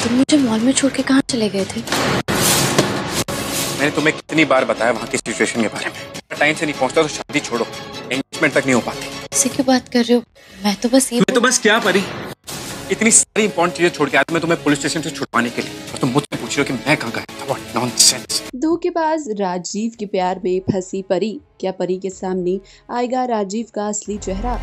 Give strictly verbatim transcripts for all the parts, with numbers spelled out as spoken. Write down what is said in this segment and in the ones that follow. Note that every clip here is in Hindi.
तुम मुझे मॉल में छोड़ के कहाँ चले गए थे? मैंने तुम्हें कितनी बार बताया वहाँ की सिचुएशन के बारे में। टाइम से नहीं पहुँचता तो शादी छोड़ो, एंगेजमेंट तक नहीं हो पाती। इससे क्यों बात कर रहे हो? मैं तो बस ये मैं तो बस क्या परी, इतनी सारी इंपॉर्टेंट चीजें छोड़ के आया मैं तुम्हें पुलिस स्टेशन से छुड़वाने के लिए, और तुम मुझसे पूछ रहे हो कि मैं कहाँ गया था। What nonsense. धोखेबाज राजीव के प्यार में फंसी परी। क्या परी के सामने आएगा राजीव का असली चेहरा?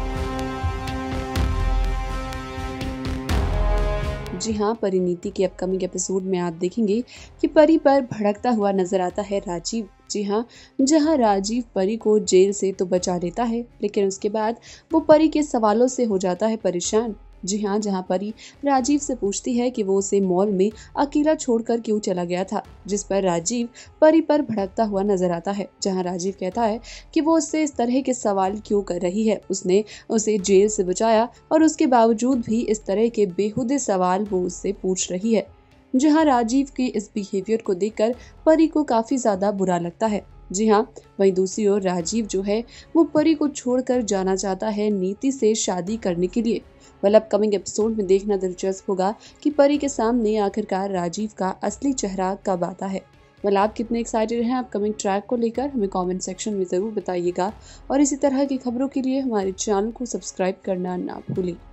जी हाँ, परिणीति के अपकमिंग एपिसोड में आप देखेंगे कि परी पर भड़कता हुआ नजर आता है राजीव। जी हाँ, जहाँ राजीव परी को जेल से तो बचा लेता है, लेकिन उसके बाद वो परी के सवालों से हो जाता है परेशान। जी हाँ, जहाँ परी राजीव से पूछती है कि वो उसे मॉल में अकेला छोड़कर क्यों चला गया था, जिस पर राजीव परी पर भड़कता हुआ नजर आता है। जहाँ राजीव कहता है कि वो उससे इस तरह के सवाल क्यों कर रही है, उसने उसे जेल से बचाया और उसके बावजूद भी इस तरह के बेहुदे सवाल वो उससे पूछ रही है। जहाँ राजीव के इस बिहेवियर को देखकर परी को काफी ज्यादा बुरा लगता है। जी हाँ, वहीं दूसरी ओर राजीव जो है वो परी को छोड़कर जाना चाहता है नीति से शादी करने के लिए। वेल, अपकमिंग एपिसोड में देखना दिलचस्प होगा कि परी के सामने आखिरकार राजीव का असली चेहरा कब आता है। वेल, आप कितने एक्साइटेड हैं अपकमिंग ट्रैक को लेकर, हमें कमेंट सेक्शन में जरूर बताइएगा और इसी तरह की खबरों के लिए हमारे चैनल को सब्सक्राइब करना ना भूलें।